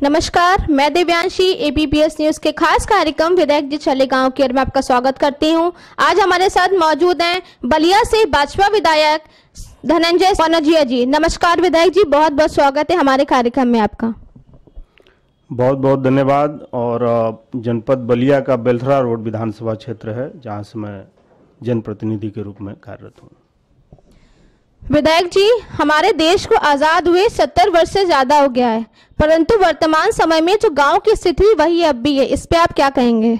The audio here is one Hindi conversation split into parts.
नमस्कार, मैं दिव्यांशी एबीपीएस न्यूज के खास कार्यक्रम विधायक जी चले गांव केयर में आपका स्वागत करती हूं। आज हमारे साथ मौजूद हैं बलिया से भाजपा विधायक धनंजय सोनजिया जी। नमस्कार विधायक जी, बहुत बहुत स्वागत है हमारे कार्यक्रम में आपका। बहुत बहुत धन्यवाद। और जनपद बलिया का बेलथरा रोड विधानसभा क्षेत्र है जहां से मैं जनप्रतिनिधि के रूप में कार्यरत हूं। विधायक जी, हमारे देश को आज़ाद हुए 70 वर्ष से ज़्यादा हो गया है, परंतु वर्तमान समय में जो गांव की स्थिति वही अब भी है, इस पे आप क्या कहेंगे?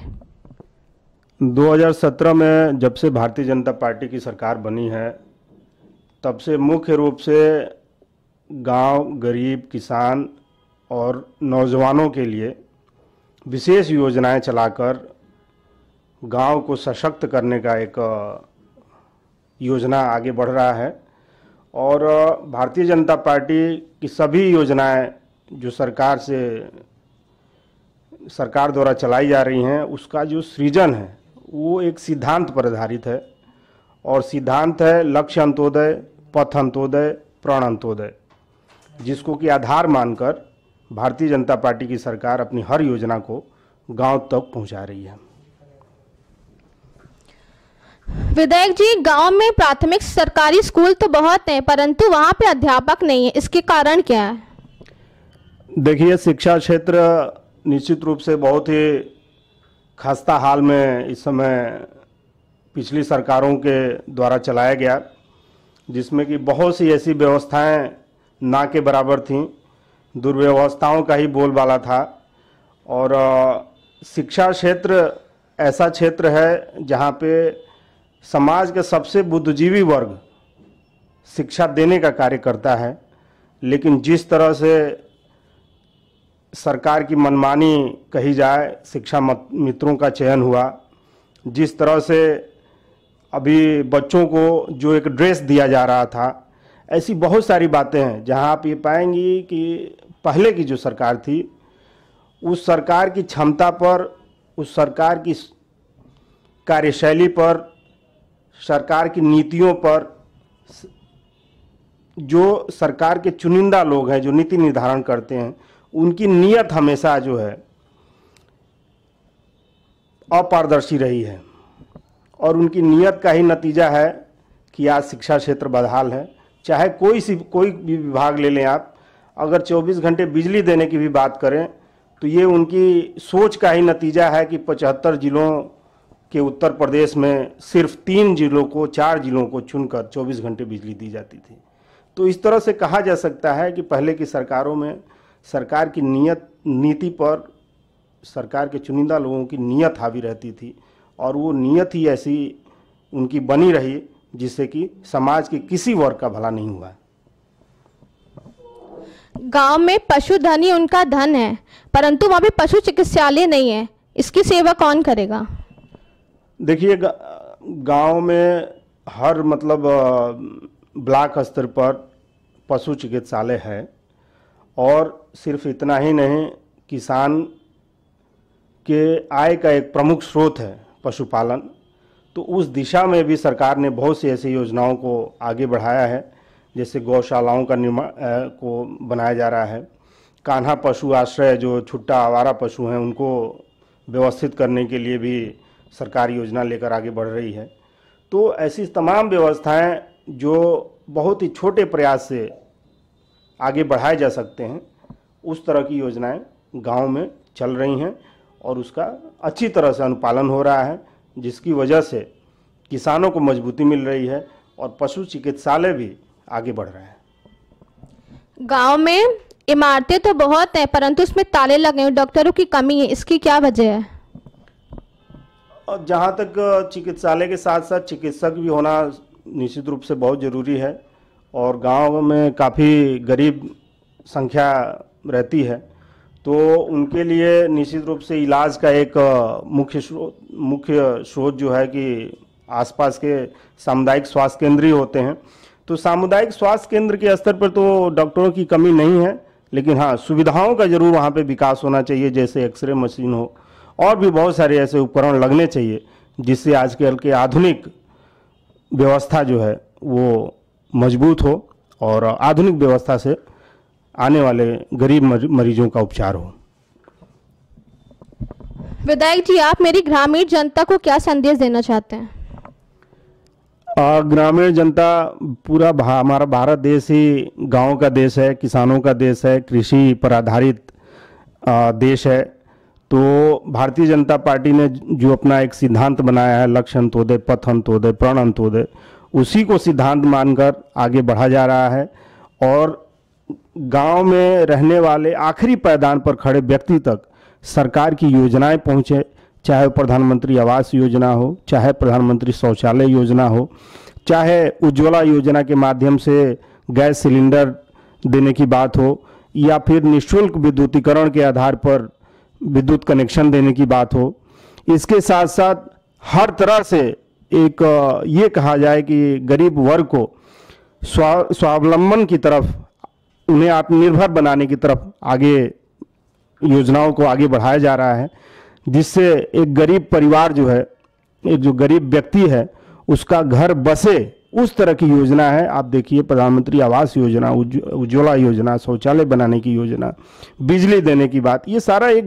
2017 में जब से भारतीय जनता पार्टी की सरकार बनी है तब से मुख्य रूप से गांव, गरीब, किसान और नौजवानों के लिए विशेष योजनाएं चलाकर गांव को सशक्त करने का एक योजना आगे बढ़ रहा है। और भारतीय जनता पार्टी की सभी योजनाएं जो सरकार द्वारा चलाई जा रही हैं उसका जो सृजन है वो एक सिद्धांत पर आधारित है। और सिद्धांत है लक्ष्य अंत्योदय, पथ अंत्योदय, प्राण अंत्योदय, जिसको कि आधार मानकर भारतीय जनता पार्टी की सरकार अपनी हर योजना को गांव तक पहुंचा रही है। विधायक जी, गांव में प्राथमिक सरकारी स्कूल तो बहुत हैं, परंतु वहां पे अध्यापक नहीं है, इसके कारण क्या है? देखिए, शिक्षा क्षेत्र निश्चित रूप से बहुत ही खस्ता हाल में इस समय पिछली सरकारों के द्वारा चलाया गया, जिसमें कि बहुत सी ऐसी व्यवस्थाएं ना के बराबर थीं, दुर्व्यवस्थाओं का ही बोलबाला था। और शिक्षा क्षेत्र ऐसा क्षेत्र है जहां पे समाज के सबसे बुद्धिजीवी वर्ग शिक्षा देने का कार्य करता है, लेकिन जिस तरह से सरकार की मनमानी कही जाए, शिक्षा मित्रों का चयन हुआ, जिस तरह से अभी बच्चों को जो एक ड्रेस दिया जा रहा था, ऐसी बहुत सारी बातें हैं जहां आप ये पाएंगी कि पहले की जो सरकार थी उस सरकार की क्षमता पर, उस सरकार की कार्यशैली पर, सरकार की नीतियों पर, जो सरकार के चुनिंदा लोग हैं जो नीति निर्धारण करते हैं, उनकी नीयत हमेशा जो है अपारदर्शी रही है। और उनकी नीयत का ही नतीजा है कि आज शिक्षा क्षेत्र बदहाल है। चाहे कोई भी विभाग ले लें आप, अगर 24 घंटे बिजली देने की भी बात करें तो ये उनकी सोच का ही नतीजा है कि 75 जिलों कि उत्तर प्रदेश में सिर्फ 4 जिलों को चुनकर 24 घंटे बिजली दी जाती थी। तो इस तरह से कहा जा सकता है कि पहले की सरकारों में सरकार की नीति पर सरकार के चुनिंदा लोगों की नीयत हावी रहती थी, और वो नीयत ही ऐसी उनकी बनी रही जिससे कि समाज के किसी वर्ग का भला नहीं हुआ। गांव में पशुधन ही उनका धन है, परंतु वहां पे पशु चिकित्सालय नहीं है, इसकी सेवा कौन करेगा? देखिए, गांव में हर ब्लॉक स्तर पर पशु चिकित्सालय है, और सिर्फ इतना ही नहीं, किसान के आय का एक प्रमुख स्रोत है पशुपालन। तो उस दिशा में भी सरकार ने बहुत सी ऐसी योजनाओं को आगे बढ़ाया है, जैसे गौशालाओं का निर्माण को बनाया जा रहा है, कान्हा पशु आश्रय जो छुट्टा आवारा पशु हैं उनको व्यवस्थित करने के लिए भी सरकार योजना लेकर आगे बढ़ रही है। तो ऐसी तमाम व्यवस्थाएं जो बहुत ही छोटे प्रयास से आगे बढ़ाए जा सकते हैं, उस तरह की योजनाएं गांव में चल रही हैं, और उसका अच्छी तरह से अनुपालन हो रहा है, जिसकी वजह से किसानों को मजबूती मिल रही है और पशु चिकित्सालय भी आगे बढ़ रहे हैं। गांव में इमारतें तो बहुत हैं, परंतु उसमें ताले लगे हुए, डॉक्टरों की कमी है, इसकी क्या वजह है? और जहाँ तक चिकित्सालय के साथ साथ चिकित्सक भी होना निश्चित रूप से बहुत ज़रूरी है, और गांव में काफ़ी गरीब संख्या रहती है, तो उनके लिए निश्चित रूप से इलाज का एक मुख्य स्रोत जो है कि आसपास के सामुदायिक स्वास्थ्य केंद्र ही होते हैं। तो सामुदायिक स्वास्थ्य केंद्र के स्तर पर तो डॉक्टरों की कमी नहीं है, लेकिन हाँ, सुविधाओं का जरूर वहाँ पे विकास होना चाहिए, जैसे एक्सरे मशीन हो, और भी बहुत सारे ऐसे उपकरण लगने चाहिए जिससे आजकल के आधुनिक व्यवस्था जो है वो मजबूत हो और आधुनिक व्यवस्था से आने वाले गरीब मरीजों का उपचार हो। विधायक जी, आप मेरी ग्रामीण जनता को क्या संदेश देना चाहते हैं? ग्रामीण जनता, पूरा हमारा भारत देश ही गांव का देश है, किसानों का देश है, कृषि पर आधारित देश है। तो भारतीय जनता पार्टी ने जो अपना एक सिद्धांत बनाया है, लक्ष्य अंत्योदय, पथ अंत्योदय, प्रण अंत्योदय, उसी को सिद्धांत मानकर आगे बढ़ा जा रहा है। और गांव में रहने वाले आखिरी पायदान पर खड़े व्यक्ति तक सरकार की योजनाएं पहुंचे, चाहे प्रधानमंत्री आवास योजना हो, चाहे प्रधानमंत्री शौचालय योजना हो, चाहे उज्ज्वला योजना के माध्यम से गैस सिलेंडर देने की बात हो, या फिर निःशुल्क विद्युतीकरण के आधार पर विद्युत कनेक्शन देने की बात हो। इसके साथ साथ हर तरह से एक ये कहा जाए कि गरीब वर्ग को स्वावलंबन की तरफ, उन्हें आत्मनिर्भर बनाने की तरफ आगे योजनाओं को आगे बढ़ाया जा रहा है, जिससे एक गरीब परिवार जो है, एक जो गरीब व्यक्ति है, उसका घर बसे, उस तरह की योजना है। आप देखिए, प्रधानमंत्री आवास योजना, उज्ज्वला योजना, शौचालय बनाने की योजना, बिजली देने की बात, ये सारा एक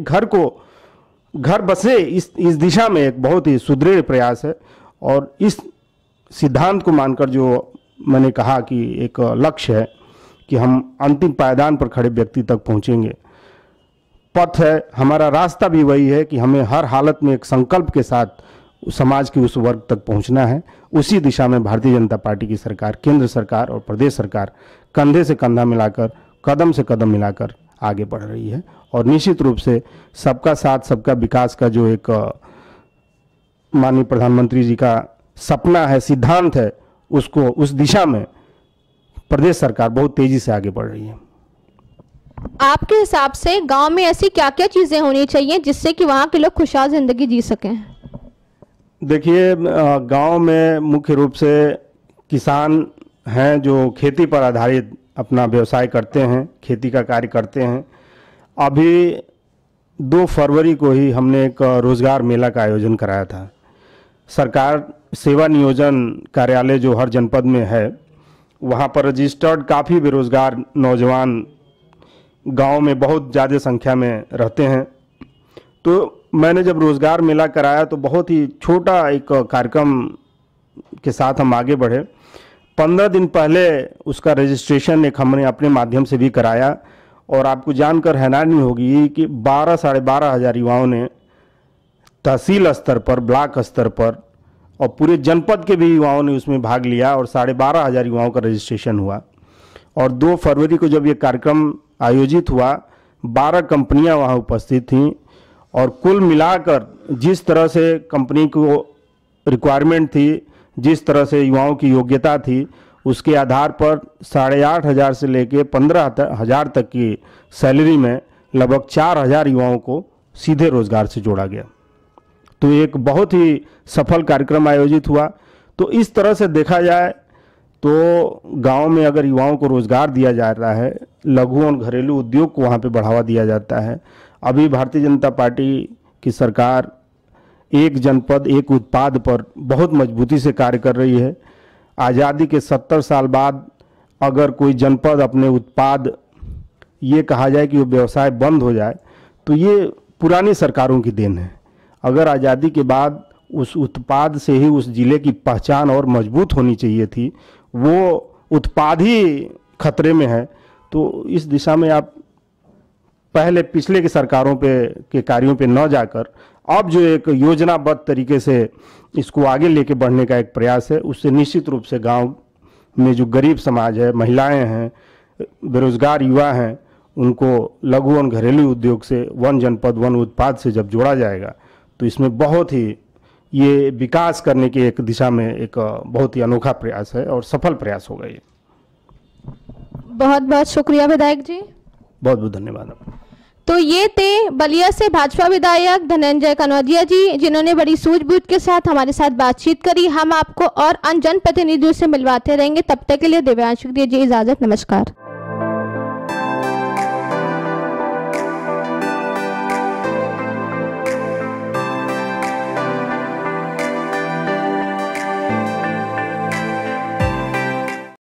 घर बसे इस दिशा में एक बहुत ही सुदृढ़ प्रयास है। और इस सिद्धांत को मानकर जो मैंने कहा कि एक लक्ष्य है कि हम अंतिम पायदान पर खड़े व्यक्ति तक पहुंचेंगे, पथ है, हमारा रास्ता भी वही है कि हमें हर हालत में एक संकल्प के साथ समाज के उस वर्ग तक पहुंचना है। उसी दिशा में भारतीय जनता पार्टी की सरकार, केंद्र सरकार और प्रदेश सरकार कंधे से कंधा मिलाकर, कदम से कदम मिलाकर आगे बढ़ रही है। और निश्चित रूप से सबका साथ सबका विकास का जो एक माननीय प्रधानमंत्री जी का सपना है, सिद्धांत है, उसको उस दिशा में प्रदेश सरकार बहुत तेजी से आगे बढ़ रही है। आपके हिसाब से गांव में ऐसी क्या क्या चीजें होनी चाहिए जिससे कि वहां के लोग खुशहाल जिंदगी जी सकें? देखिए, गांव में मुख्य रूप से किसान हैं जो खेती पर आधारित अपना व्यवसाय करते हैं, खेती का कार्य करते हैं। अभी 2 फरवरी को ही हमने एक रोजगार मेला का आयोजन कराया था। सरकार सेवा नियोजन कार्यालय जो हर जनपद में है, वहाँ पर रजिस्टर्ड काफ़ी बेरोजगार नौजवान गांव में बहुत ज़्यादा संख्या में रहते हैं। तो मैंने जब रोज़गार मेला कराया तो बहुत ही छोटा एक कार्यक्रम के साथ हम आगे बढ़े। 15 दिन पहले उसका रजिस्ट्रेशन एक हमने अपने माध्यम से भी कराया, और आपको जानकर हैरानी होगी कि 12 साढ़े 12 हज़ार युवाओं ने तहसील स्तर पर, ब्लॉक स्तर पर और पूरे जनपद के भी युवाओं ने उसमें भाग लिया, और 12.5 हज़ार युवाओं का रजिस्ट्रेशन हुआ। और 2 फरवरी को जब ये कार्यक्रम आयोजित हुआ, 12 कंपनियां वहां उपस्थित थीं, और कुल मिलाकर जिस तरह से कंपनी को रिक्वायरमेंट थी, जिस तरह से युवाओं की योग्यता थी, उसके आधार पर 8,500 से लेके 15,000 तक की सैलरी में लगभग 4,000 युवाओं को सीधे रोजगार से जोड़ा गया। तो एक बहुत ही सफल कार्यक्रम आयोजित हुआ। तो इस तरह से देखा जाए तो गांव में अगर युवाओं को रोजगार दिया जा रहा है, लघु और घरेलू उद्योग को वहां पे बढ़ावा दिया जाता है। अभी भारतीय जनता पार्टी की सरकार एक जनपद एक उत्पाद पर बहुत मजबूती से कार्य कर रही है। आज़ादी के 70 साल बाद अगर कोई जनपद अपने उत्पाद, ये कहा जाए कि वो व्यवसाय बंद हो जाए, तो ये पुरानी सरकारों की देन है। अगर आज़ादी के बाद उस उत्पाद से ही उस जिले की पहचान और मजबूत होनी चाहिए थी, वो उत्पाद ही खतरे में है। तो इस दिशा में आप पहले पिछले की सरकारों के कार्यों पे न जाकर अब जो एक योजनाबद्ध तरीके से इसको आगे लेके बढ़ने का एक प्रयास है, उससे निश्चित रूप से गांव में जो गरीब समाज है, महिलाएं हैं, बेरोजगार युवा हैं, उनको लघु और घरेलू उद्योग से, वन जनपद वन उत्पाद से जब जोड़ा जाएगा, तो इसमें बहुत ही ये विकास करने की एक दिशा में एक बहुत ही अनोखा प्रयास है और सफल प्रयास होगा ये। बहुत बहुत शुक्रिया विधायक जी, बहुत बहुत धन्यवाद आपका। तो ये थे बलिया से भाजपा विधायक धनंजय कनौजिया जी, जिन्होंने बड़ी सूझबूझ के साथ हमारे साथ बातचीत करी। हम आपको और अन्य जनप्रतिनिधियों से मिलवाते रहेंगे। तब तक के लिए दिव्यांशु दीजिए इजाजत। नमस्कार।